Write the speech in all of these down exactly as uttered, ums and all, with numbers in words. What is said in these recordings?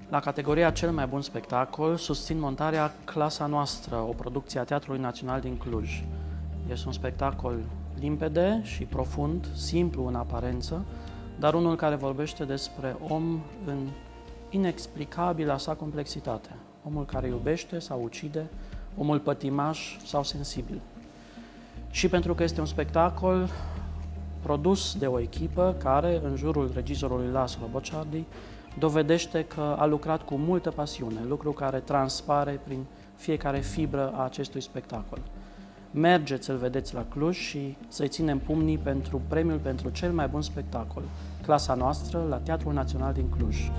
La categoria cel mai bun spectacol susțin montarea Clasa Noastră, o producție a Teatrului Național din Cluj. Este un spectacol limpede și profund, simplu în aparență, dar unul care vorbește despre om în inexplicabila sa complexitate. Omul care iubește sau ucide, omul pătimaș sau sensibil. Și pentru că este un spectacol produs de o echipă care, în jurul regizorului Laszlo Bociardi, dovedește că a lucrat cu multă pasiune, lucru care transpare prin fiecare fibră a acestui spectacol. Mergeți să-l vedeți la Cluj și să-i ținem pumnii pentru premiul pentru cel mai bun spectacol, Clasa Noastră, la Teatrul Național din Cluj.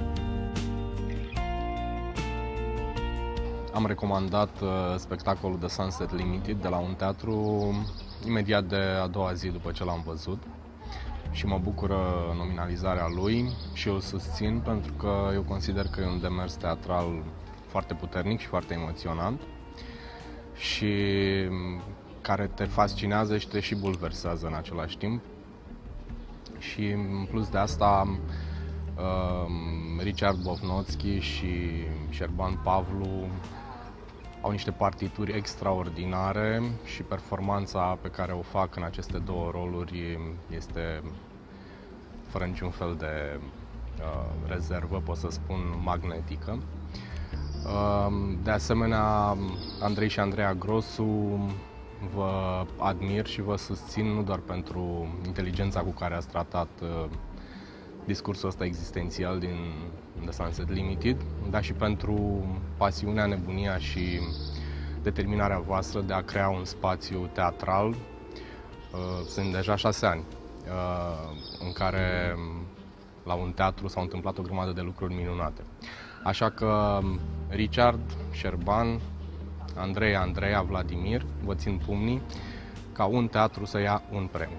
Am recomandat uh, spectacolul The Sunset Limited de la un teatru imediat de a doua zi după ce l-am văzut și mă bucură nominalizarea lui și îl susțin pentru că eu consider că e un demers teatral foarte puternic și foarte emoționant și care te fascinează și te și bulversează în același timp. Și în plus de asta, Richard Bovnotski și Șerban Pavlu au niște partituri extraordinare și performanța pe care o fac în aceste două roluri este fără niciun fel de uh, rezervă, pot să spun, magnetică. Uh, de asemenea, Andrei și Andreea Grosu, vă admir și vă susțin nu doar pentru inteligența cu care ați tratat uh, discursul ăsta existențial din The Sunset Limited, dar și pentru pasiunea, nebunia și determinarea voastră de a crea un spațiu teatral. Sunt deja șase ani în care la un teatru s-au întâmplat o grămadă de lucruri minunate. Așa că Richard, Șerban, Andrei, Andreea, Vladimir, vă țin pumnii ca un teatru să ia un premiu.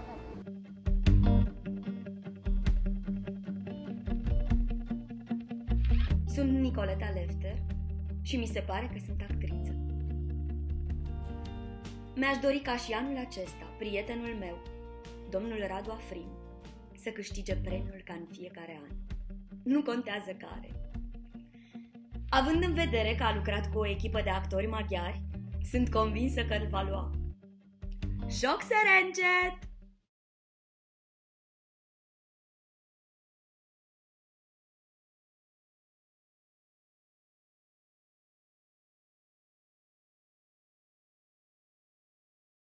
Sunt Nicoleta Lefter și mi se pare că sunt actriță. Mi-aș dori ca și anul acesta, prietenul meu, domnul Radu Afrin, să câștige premiul ca în fiecare an. Nu contează care. Având în vedere că a lucrat cu o echipă de actori maghiari, sunt convinsă că îl va lua. Șoc Serenget!